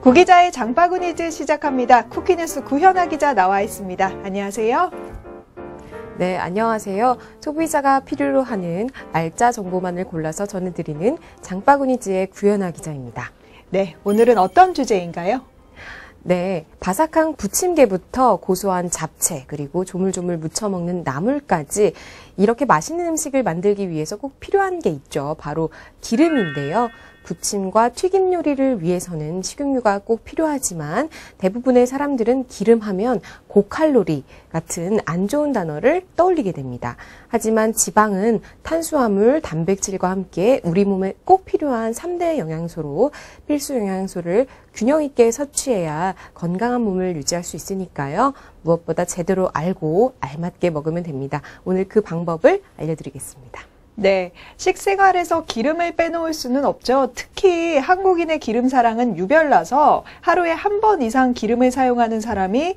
구기자의 장바구니즈 시작합니다. 쿠키뉴스 구현아 기자 나와 있습니다. 안녕하세요. 네, 안녕하세요. 소비자가 필요로 하는 알짜 정보만을 골라서 전해드리는 장바구니즈의 구현아 기자입니다. 네, 오늘은 어떤 주제인가요? 네, 바삭한 부침개부터 고소한 잡채, 그리고 조물조물 무쳐 먹는 나물까지 이렇게 맛있는 음식을 만들기 위해서 꼭 필요한 게 있죠. 바로 기름인데요. 부침과 튀김 요리를 위해서는 식용유가 꼭 필요하지만 대부분의 사람들은 기름하면 고칼로리 같은 안 좋은 단어를 떠올리게 됩니다. 하지만 지방은 탄수화물, 단백질과 함께 우리 몸에 꼭 필요한 3대 영양소로 필수 영양소를 균형 있게 섭취해야 건강한 몸을 유지할 수 있으니까요. 무엇보다 제대로 알고 알맞게 먹으면 됩니다. 오늘 그 방법을 알려드리겠습니다. 네, 식생활에서 기름을 빼놓을 수는 없죠. 특히 한국인의 기름 사랑은 유별나서 하루에 한 번 이상 기름을 사용하는 사람이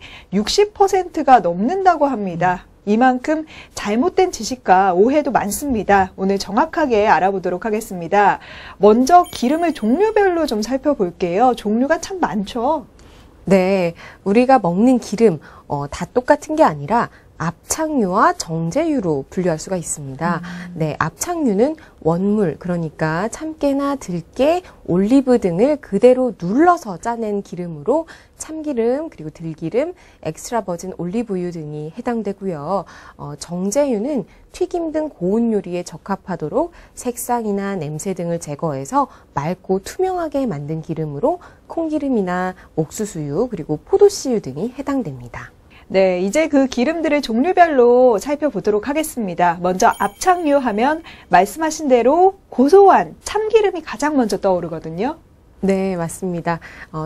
60%가 넘는다고 합니다. 이만큼 잘못된 지식과 오해도 많습니다. 오늘 정확하게 알아보도록 하겠습니다. 먼저 기름을 종류별로 좀 살펴볼게요. 종류가 참 많죠. 네, 우리가 먹는 기름 다 똑같은 게 아니라 압착유와 정제유로 분류할 수가 있습니다. 네, 압착유는 원물, 그러니까 참깨나 들깨, 올리브 등을 그대로 눌러서 짜낸 기름으로 참기름, 그리고 들기름, 엑스트라 버진 올리브유 등이 해당되고요. 정제유는 튀김 등 고운 요리에 적합하도록 색상이나 냄새 등을 제거해서 맑고 투명하게 만든 기름으로 콩기름이나 옥수수유, 그리고 포도씨유 등이 해당됩니다. 네, 이제 그 기름들을 종류별로 살펴보도록 하겠습니다. 먼저 압착유 하면 말씀하신 대로 고소한 참기름이 가장 먼저 떠오르거든요. 네, 맞습니다.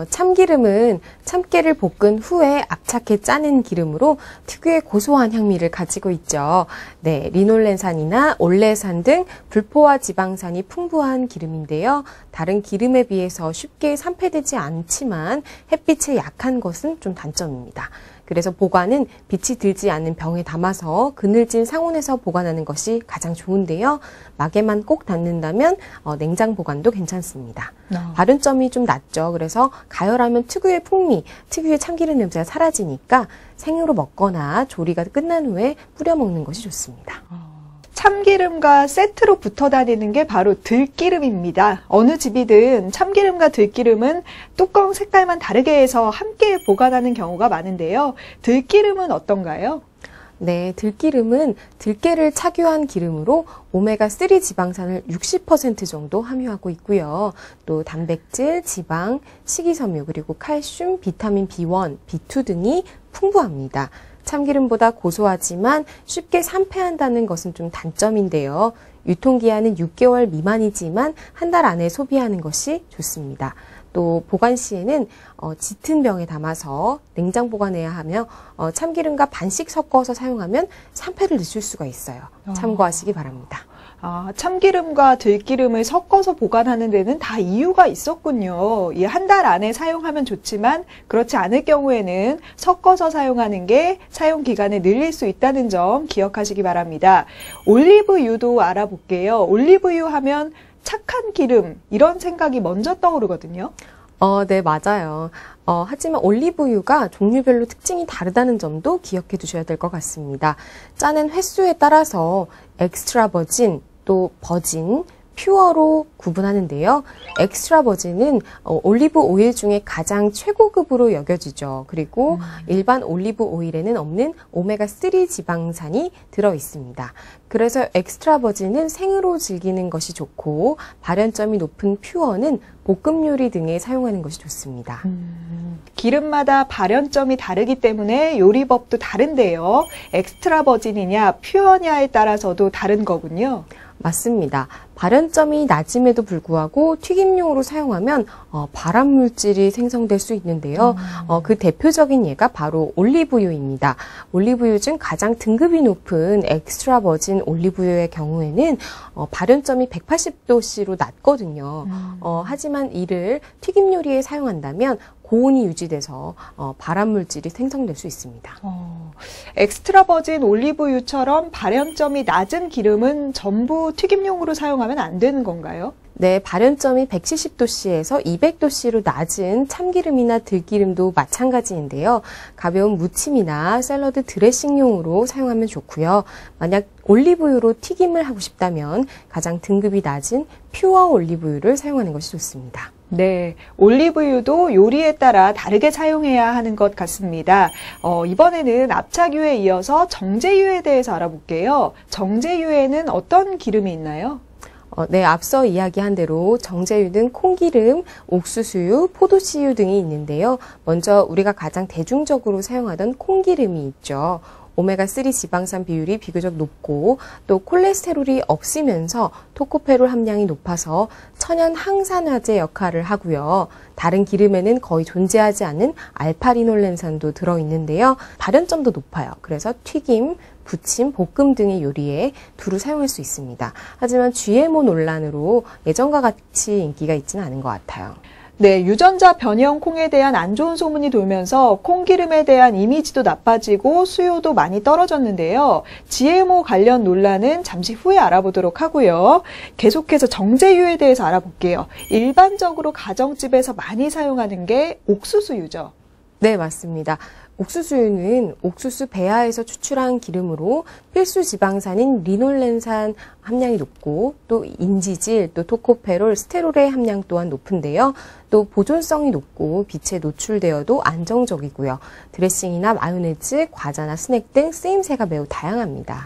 참기름은 참깨를 볶은 후에 압착해 짜낸 기름으로 특유의 고소한 향미를 가지고 있죠. 네, 리놀렌산이나 올레산 등 불포화 지방산이 풍부한 기름인데요. 다른 기름에 비해서 쉽게 산패되지 않지만 햇빛에 약한 것은 좀 단점입니다. 그래서 보관은 빛이 들지 않는 병에 담아서 그늘진 상온에서 보관하는 것이 가장 좋은데요. 막에만 꼭 닿는다면 냉장 보관도 괜찮습니다. 발효점이 좀 낮죠. 그래서 가열하면 특유의 풍미, 특유의 참기름 냄새가 사라지니까 생으로 먹거나 조리가 끝난 후에 뿌려 먹는 것이 좋습니다. 참기름과 세트로 붙어 다니는 게 바로 들기름입니다. 어느 집이든 참기름과 들기름은 뚜껑 색깔만 다르게 해서 함께 보관하는 경우가 많은데요. 들기름은 어떤가요? 네, 들기름은 들깨를 착유한 기름으로 오메가3 지방산을 60% 정도 함유하고 있고요. 또 단백질, 지방, 식이섬유, 그리고 칼슘, 비타민 B1, B2 등이 풍부합니다. 참기름보다 고소하지만 쉽게 산패한다는 것은 좀 단점인데요. 유통기한은 6개월 미만이지만 한 달 안에 소비하는 것이 좋습니다. 또 보관 시에는 짙은 병에 담아서 냉장 보관해야 하며 참기름과 반씩 섞어서 사용하면 산패를 늦출 수가 있어요. 참고하시기 바랍니다. 참기름과 들기름을 섞어서 보관하는 데는 다 이유가 있었군요. 한 달 안에 사용하면 좋지만 그렇지 않을 경우에는 섞어서 사용하는 게 사용 기간을 늘릴 수 있다는 점 기억하시기 바랍니다. 올리브유도 알아볼게요. 올리브유 하면 착한 기름, 이런 생각이 먼저 떠오르거든요. 네, 맞아요. 하지만 올리브유가 종류별로 특징이 다르다는 점도 기억해 두셔야 될 것 같습니다. 짜낸 횟수에 따라서 엑스트라 버진, 또 버진, 퓨어로 구분하는데요. 엑스트라 버진은 올리브 오일 중에 가장 최고급으로 여겨지죠. 그리고 일반 올리브 오일에는 없는 오메가3 지방산이 들어 있습니다. 그래서 엑스트라 버진은 생으로 즐기는 것이 좋고 발연점이 높은 퓨어는 볶음 요리 등에 사용하는 것이 좋습니다. 기름마다 발연점이 다르기 때문에 요리법도 다른데요. 엑스트라 버진이냐 퓨어냐에 따라서도 다른 거군요. 맞습니다. 발연점이 낮음에도 불구하고 튀김용으로 사용하면 발암물질이 생성될 수 있는데요. 그 대표적인 예가 바로 올리브유입니다. 올리브유 중 가장 등급이 높은 엑스트라 버진 올리브유의 경우에는 발연점이 180도씨로 낮거든요. 하지만 이를 튀김 요리에 사용한다면 고온이 유지돼서 발암물질이 생성될 수 있습니다. 엑스트라 버진 올리브유처럼 발연점이 낮은 기름은 전부 튀김용으로 사용하면 안 되는 건가요? 네, 발연점이 170도씨에서 200도씨로 낮은 참기름이나 들기름도 마찬가지인데요. 가벼운 무침이나 샐러드 드레싱용으로 사용하면 좋고요. 만약 올리브유로 튀김을 하고 싶다면 가장 등급이 낮은 퓨어 올리브유를 사용하는 것이 좋습니다. 네, 올리브유도 요리에 따라 다르게 사용해야 하는 것 같습니다. 이번에는 압착유에 이어서 정제유에 대해서 알아볼게요. 정제유에는 어떤 기름이 있나요? 네, 앞서 이야기한 대로 정제유는 콩기름, 옥수수유, 포도씨유 등이 있는데요. 먼저 우리가 가장 대중적으로 사용하던 콩기름이 있죠. 오메가3 지방산 비율이 비교적 높고 또 콜레스테롤이 없으면서 토코페롤 함량이 높아서 천연 항산화제 역할을 하고요. 다른 기름에는 거의 존재하지 않는 알파리놀렌산도 들어있는데요. 발연점도 높아요. 그래서 튀김, 부침, 볶음 등의 요리에 두루 사용할 수 있습니다. 하지만 GMO 논란으로 예전과 같이 인기가 있지는 않은 것 같아요. 네, 유전자 변형 콩에 대한 안 좋은 소문이 돌면서 콩기름에 대한 이미지도 나빠지고 수요도 많이 떨어졌는데요. GMO 관련 논란은 잠시 후에 알아보도록 하고요. 계속해서 정제유에 대해서 알아볼게요. 일반적으로 가정집에서 많이 사용하는 게 옥수수유죠. 네, 맞습니다. 옥수수유는 옥수수 배아에서 추출한 기름으로 필수 지방산인 리놀렌산 함량이 높고 또 인지질, 또 토코페롤, 스테롤의 함량 또한 높은데요. 또 보존성이 높고 빛에 노출되어도 안정적이고요. 드레싱이나 마요네즈, 과자나 스낵 등 쓰임새가 매우 다양합니다.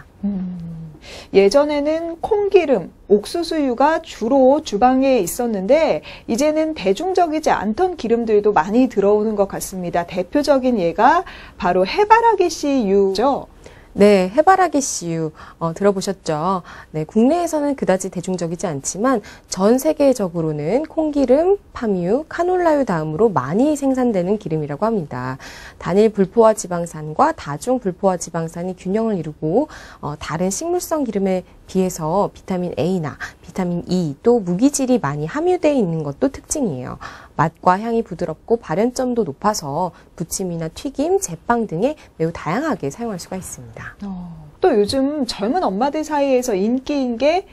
예전에는 콩기름, 옥수수유가 주로 주방에 있었는데 이제는 대중적이지 않던 기름들도 많이 들어오는 것 같습니다. 대표적인 예가 바로 해바라기 씨유죠. 네, 해바라기 씨유 들어보셨죠? 네, 국내에서는 그다지 대중적이지 않지만 전 세계적으로는 콩기름, 팜유, 카놀라유 다음으로 많이 생산되는 기름이라고 합니다. 단일 불포화 지방산과 다중 불포화 지방산이 균형을 이루고 다른 식물성 기름에 비해서 비타민 A나 비타민 E 또 무기질이 많이 함유되어 있는 것도 특징이에요. 맛과 향이 부드럽고 발연점도 높아서 부침이나 튀김, 제빵 등에 매우 다양하게 사용할 수가 있습니다. 또 요즘 젊은 엄마들 사이에서 인기인 게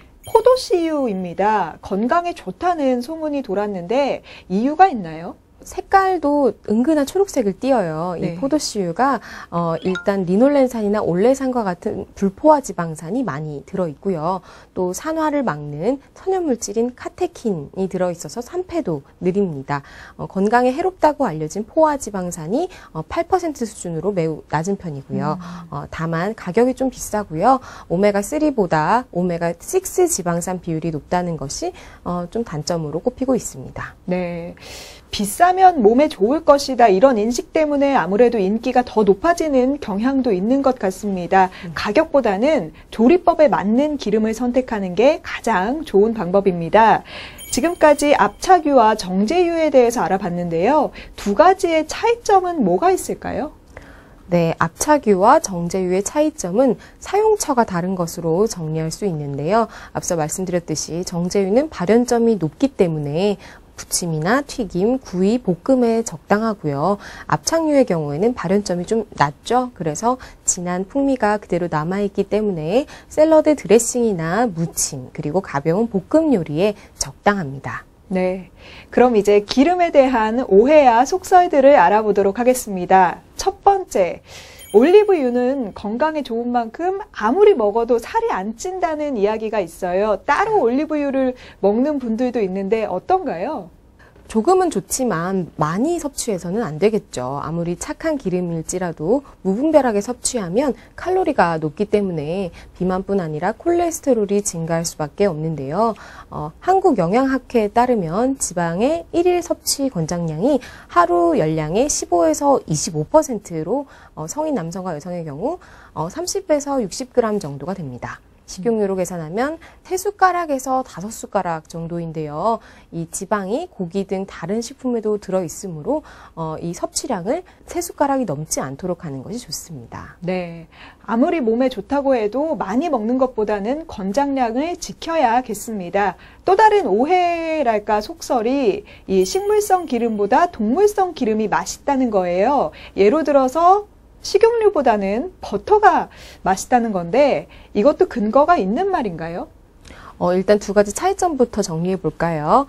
포도씨유입니다. 건강에 좋다는 소문이 돌았는데 이유가 있나요? 색깔도 은근한 초록색을 띠어요. 네. 이 포도씨유가 일단 리놀렌산이나 올레산과 같은 불포화 지방산이 많이 들어있고요. 또 산화를 막는 천연물질인 카테킨이 들어있어서 산패도 느립니다. 건강에 해롭다고 알려진 포화 지방산이 8% 수준으로 매우 낮은 편이고요. 다만 가격이 좀 비싸고요. 오메가3보다 오메가6 지방산 비율이 높다는 것이 좀 단점으로 꼽히고 있습니다. 네. 비싸면 몸에 좋을 것이다 이런 인식 때문에 아무래도 인기가 더 높아지는 경향도 있는 것 같습니다. 가격보다는 조리법에 맞는 기름을 선택하는 게 가장 좋은 방법입니다. 지금까지 압착유와 정제유에 대해서 알아봤는데요. 두 가지의 차이점은 뭐가 있을까요? 네, 압착유와 정제유의 차이점은 사용처가 다른 것으로 정리할 수 있는데요. 앞서 말씀드렸듯이 정제유는 발연점이 높기 때문에 부침이나 튀김, 구이, 볶음에 적당하고요. 압착유의 경우에는 발연점이 좀 낮죠. 그래서 진한 풍미가 그대로 남아있기 때문에 샐러드 드레싱이나 무침, 그리고 가벼운 볶음 요리에 적당합니다. 네. 그럼 이제 기름에 대한 오해와 속설들을 알아보도록 하겠습니다. 첫 번째. 올리브유는 건강에 좋은 만큼 아무리 먹어도 살이 안 찐다는 이야기가 있어요. 따로 올리브유를 먹는 분들도 있는데 어떤가요? 조금은 좋지만 많이 섭취해서는 안 되겠죠. 아무리 착한 기름일지라도 무분별하게 섭취하면 칼로리가 높기 때문에 비만뿐 아니라 콜레스테롤이 증가할 수밖에 없는데요. 한국영양학회에 따르면 지방의 1일 섭취 권장량이 하루 열량의 15에서 25%로 성인 남성과 여성의 경우 30에서 60g 정도가 됩니다. 식용유로 계산하면 3숟가락에서 5숟가락 정도인데요. 이 지방이 고기 등 다른 식품에도 들어있으므로 이 섭취량을 3숟가락이 넘지 않도록 하는 것이 좋습니다. 네. 아무리 몸에 좋다고 해도 많이 먹는 것보다는 권장량을 지켜야겠습니다. 또 다른 오해랄까 속설이 이 식물성 기름보다 동물성 기름이 맛있다는 거예요. 예로 들어서 식용유보다는 버터가 맛있다는 건데 이것도 근거가 있는 말인가요? 일단 두 가지 차이점부터 정리해 볼까요?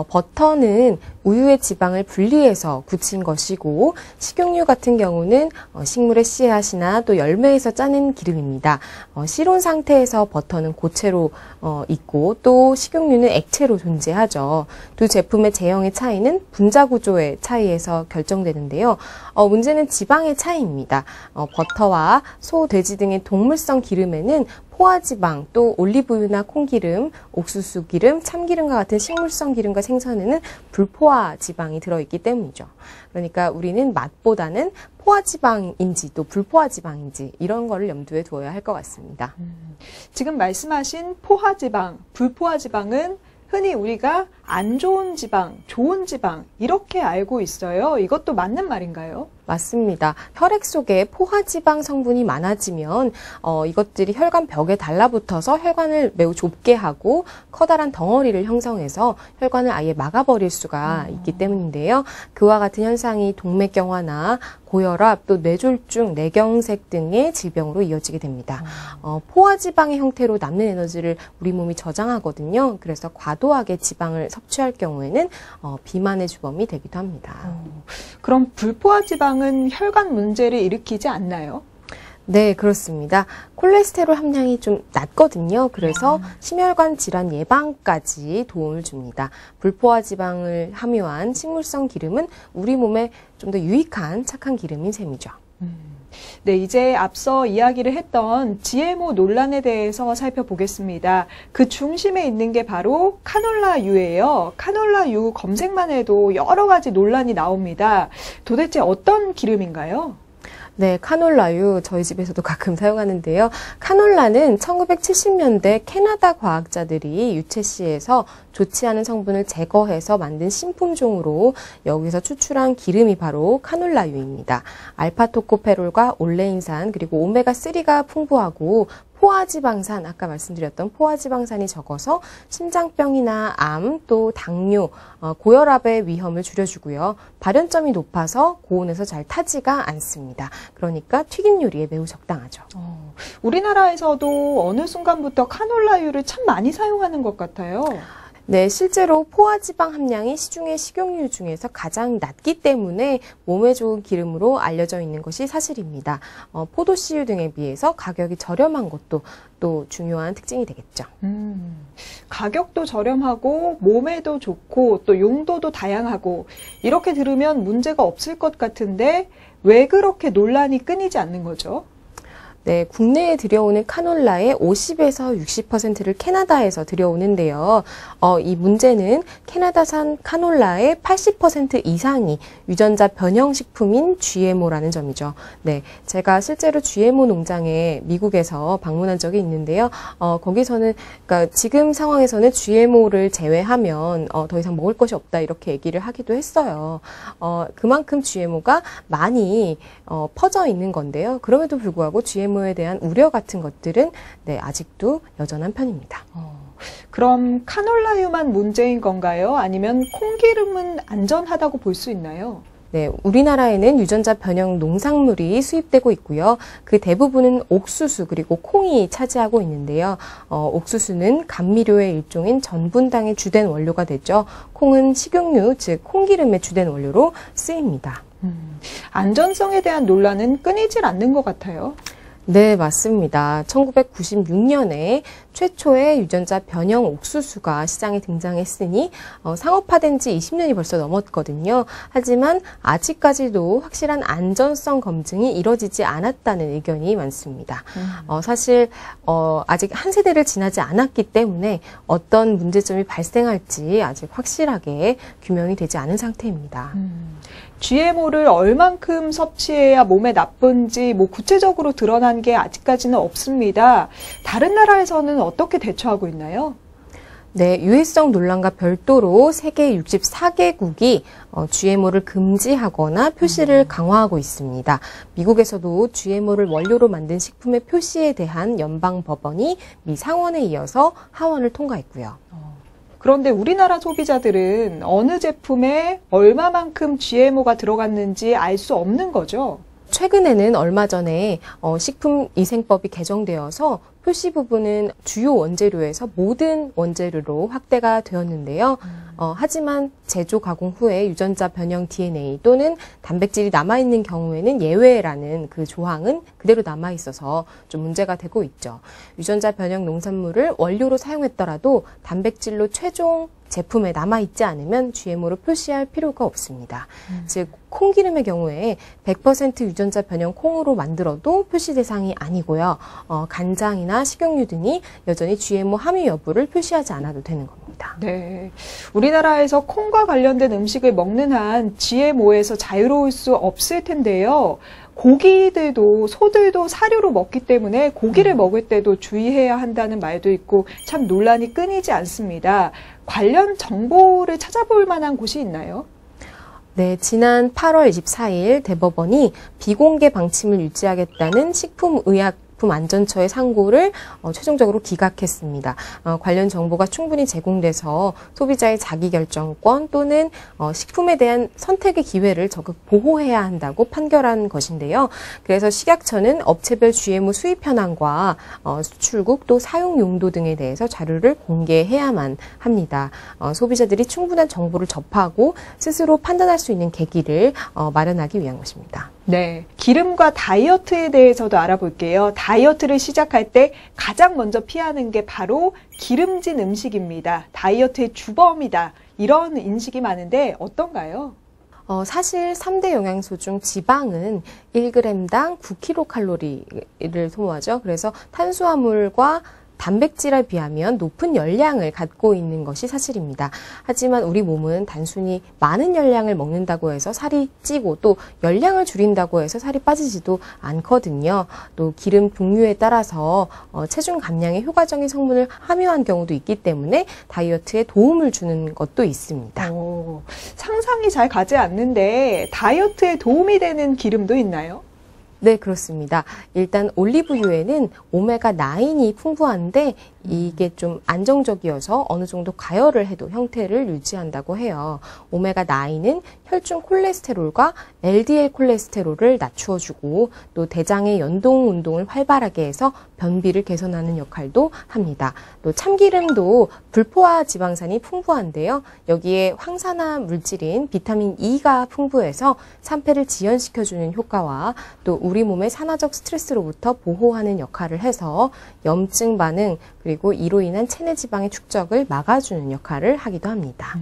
버터는 우유의 지방을 분리해서 굳힌 것이고, 식용유 같은 경우는 식물의 씨앗이나 또 열매에서 짜낸 기름입니다. 실온 상태에서 버터는 고체로 있고, 또 식용유는 액체로 존재하죠. 두 제품의 제형의 차이는 분자 구조의 차이에서 결정되는데요. 문제는 지방의 차이입니다. 버터와 소, 돼지 등의 동물성 기름에는 포화지방, 또 올리브유나 콩기름, 옥수수 기름, 참기름과 같은 식물성 기름과 생선에는 불포화 지방이 들어있기 때문이죠. 그러니까 우리는 맛보다는 포화지방인지 또 불포화지방인지 이런 거를 염두에 두어야 할 것 같습니다. 지금 말씀하신 포화지방, 불포화지방은 흔히 우리가 안 좋은 지방, 좋은 지방 이렇게 알고 있어요. 이것도 맞는 말인가요? 맞습니다. 혈액 속에 포화지방 성분이 많아지면 이것들이 혈관 벽에 달라붙어서 혈관을 매우 좁게 하고 커다란 덩어리를 형성해서 혈관을 아예 막아버릴 수가 있기 때문인데요. 그와 같은 현상이 동맥경화나 고혈압, 또 뇌졸중, 뇌경색 등의 질병으로 이어지게 됩니다. 포화지방의 형태로 남는 에너지를 우리 몸이 저장하거든요. 그래서 과도하게 지방을 섭취할 경우에는 비만의 주범이 되기도 합니다. 그럼 불포화지방은 혈관 문제를 일으키지 않나요? 네, 그렇습니다. 콜레스테롤 함량이 좀 낮거든요. 그래서 심혈관 질환 예방까지 도움을 줍니다. 불포화 지방을 함유한 식물성 기름은 우리 몸에 좀 더 유익한 착한 기름인 셈이죠. 네, 이제 앞서 이야기를 했던 GMO 논란에 대해서 살펴보겠습니다. 그 중심에 있는 게 바로 카놀라유예요. 카놀라유 검색만 해도 여러 가지 논란이 나옵니다. 도대체 어떤 기름인가요? 네, 카놀라유 저희 집에서도 가끔 사용하는데요. 카놀라는 1970년대 캐나다 과학자들이 유채씨에서 좋지 않은 성분을 제거해서 만든 신품종으로 여기서 추출한 기름이 바로 카놀라유입니다. 알파토코페롤과 올레인산 그리고 오메가3가 풍부하고 포화지방산, 아까 말씀드렸던 포화지방산이 적어서 심장병이나 암, 또 당뇨, 고혈압의 위험을 줄여주고요. 발연점이 높아서 고온에서 잘 타지가 않습니다. 그러니까 튀김 요리에 매우 적당하죠. 우리나라에서도 어느 순간부터 카놀라유를 참 많이 사용하는 것 같아요. 네, 실제로 포화지방 함량이 시중의 식용유 중에서 가장 낮기 때문에 몸에 좋은 기름으로 알려져 있는 것이 사실입니다. 포도씨유 등에 비해서 가격이 저렴한 것도 또 중요한 특징이 되겠죠. 가격도 저렴하고 몸에도 좋고 또 용도도 다양하고 이렇게 들으면 문제가 없을 것 같은데 왜 그렇게 논란이 끊이지 않는 거죠? 네, 국내에 들여오는 카놀라의 50에서 60%를 캐나다에서 들여오는데요. 이 문제는 캐나다산 카놀라의 80% 이상이 유전자 변형 식품인 GMO라는 점이죠. 네, 제가 실제로 GMO 농장에 미국에서 방문한 적이 있는데요. 거기서는 그러니까 지금 상황에서는 GMO를 제외하면 더 이상 먹을 것이 없다 이렇게 얘기를 하기도 했어요. 그만큼 GMO가 많이 퍼져 있는 건데요. 그럼에도 불구하고 GMO에 대한 우려 같은 것들은 네, 아직도 여전한 편입니다. 그럼 카놀라유만 문제인 건가요? 아니면 콩기름은 안전하다고 볼 수 있나요? 네, 우리나라에는 유전자 변형 농산물이 수입되고 있고요. 그 대부분은 옥수수 그리고 콩이 차지하고 있는데요. 옥수수는 감미료의 일종인 전분당의 주된 원료가 되죠. 콩은 식용유, 즉 콩기름의 주된 원료로 쓰입니다. 안전성에 대한 논란은 끊이질 않는 것 같아요. 네, 맞습니다. 1996년에 최초의 유전자 변형 옥수수가 시장에 등장했으니 상업화된 지 20년이 벌써 넘었거든요. 하지만 아직까지도 확실한 안전성 검증이 이뤄지지 않았다는 의견이 많습니다. 사실 아직 한 세대를 지나지 않았기 때문에 어떤 문제점이 발생할지 아직 확실하게 규명이 되지 않은 상태입니다. GMO를 얼만큼 섭취해야 몸에 나쁜지 구체적으로 드러난 게 아직까지는 없습니다. 다른 나라에서는 어떻게 대처하고 있나요? 네, 유해성 논란과 별도로 세계 64개국이 GMO를 금지하거나 표시를 강화하고 있습니다. 미국에서도 GMO를 원료로 만든 식품의 표시에 대한 연방 법원이 미 상원에 이어서 하원을 통과했고요. 그런데 우리나라 소비자들은 어느 제품에 얼마만큼 GMO가 들어갔는지 알 수 없는 거죠? 최근에는 얼마 전에 식품위생법이 개정되어서 표시 부분은 주요 원재료에서 모든 원재료로 확대가 되었는데요. 하지만 제조 가공 후에 유전자 변형 DNA 또는 단백질이 남아있는 경우에는 예외라는 그 조항은 그대로 남아있어서 좀 문제가 되고 있죠. 유전자 변형 농산물을 원료로 사용했더라도 단백질로 최종 제품에 남아있지 않으면 GMO로 표시할 필요가 없습니다. 즉 콩기름의 경우에 100% 유전자 변형 콩으로 만들어도 표시 대상이 아니고요. 간장이나 식용유 등이 여전히 GMO 함유 여부를 표시하지 않아도 되는 겁니다. 네, 우리나라에서 콩과 관련된 음식을 먹는 한 GMO에서 자유로울 수 없을 텐데요. 고기들도 소들도 사료로 먹기 때문에 고기를 먹을 때도 주의해야 한다는 말도 있고 참 논란이 끊이지 않습니다. 관련 정보를 찾아볼 만한 곳이 있나요? 네, 지난 8월 24일 대법원이 비공개 방침을 유지하겠다는 식품의약품안전처의 상고를 최종적으로 기각했습니다. 관련 정보가 충분히 제공돼서 소비자의 자기결정권 또는 식품에 대한 선택의 기회를 적극 보호해야 한다고 판결한 것인데요. 그래서 식약처는 업체별 GMO 수입 현황과 수출국 또 사용 용도 등에 대해서 자료를 공개해야만 합니다. 소비자들이 충분한 정보를 접하고 스스로 판단할 수 있는 계기를 마련하기 위한 것입니다. 네, 기름과 다이어트에 대해서도 알아볼게요. 다이어트를 시작할 때 가장 먼저 피하는 게 바로 기름진 음식입니다. 다이어트의 주범이다. 이런 인식이 많은데 어떤가요? 사실 3대 영양소 중 지방은 1g당 9kcal를 소모하죠. 그래서 탄수화물과 단백질에 비하면 높은 열량을 갖고 있는 것이 사실입니다. 하지만 우리 몸은 단순히 많은 열량을 먹는다고 해서 살이 찌고 또 열량을 줄인다고 해서 살이 빠지지도 않거든요. 또 기름 분류에 따라서 체중 감량에 효과적인 성분을 함유한 경우도 있기 때문에 다이어트에 도움을 주는 것도 있습니다. 상상이 잘 가지 않는데 다이어트에 도움이 되는 기름도 있나요? 네, 그렇습니다. 일단 올리브유에는 오메가9이 풍부한데 이게 좀 안정적이어서 어느 정도 가열을 해도 형태를 유지한다고 해요. 오메가9은 혈중 콜레스테롤과 LDL 콜레스테롤을 낮추어주고 또 대장의 연동 운동을 활발하게 해서 변비를 개선하는 역할도 합니다. 또 참기름도 불포화 지방산이 풍부한데요. 여기에 황산화 물질인 비타민 E가 풍부해서 산패를 지연시켜주는 효과와 또 우리 몸의 산화적 스트레스로부터 보호하는 역할을 해서 염증 반응 그리고 이로 인한 체내 지방의 축적을 막아주는 역할을 하기도 합니다.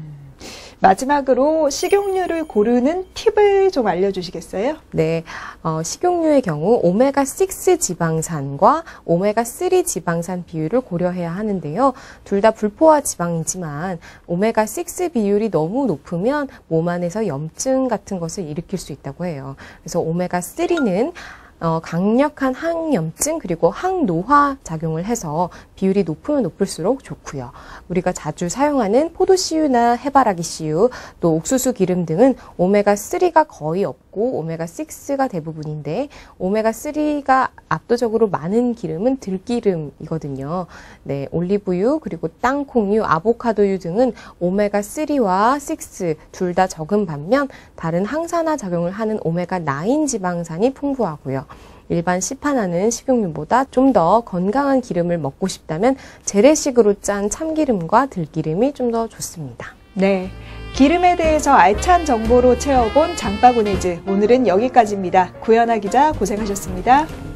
마지막으로 식용유를 고르는 팁을 좀 알려주시겠어요? 네, 식용유의 경우 오메가6 지방산과 오메가3 지방산 비율을 고려해야 하는데요. 둘 다 불포화 지방이지만 오메가6 비율이 너무 높으면 몸 안에서 염증 같은 것을 일으킬 수 있다고 해요. 그래서 오메가3는 강력한 항염증 그리고 항노화 작용을 해서 비율이 높으면 높을수록 좋고요. 우리가 자주 사용하는 포도씨유나 해바라기 씨유, 또 옥수수 기름 등은 오메가3가 거의 없고 오메가6가 대부분인데 오메가3가 압도적으로 많은 기름은 들기름이거든요. 네, 올리브유 그리고 땅콩유, 아보카도유 등은 오메가3와 6 둘 다 적은 반면 다른 항산화 작용을 하는 오메가9 지방산이 풍부하고요. 일반 시판하는 식용유보다 좀 더 건강한 기름을 먹고 싶다면 재래식으로 짠 참기름과 들기름이 좀 더 좋습니다. 네, 기름에 대해서 알찬 정보로 채워본 장바구니즈 오늘은 여기까지입니다. 구연아 기자 고생하셨습니다.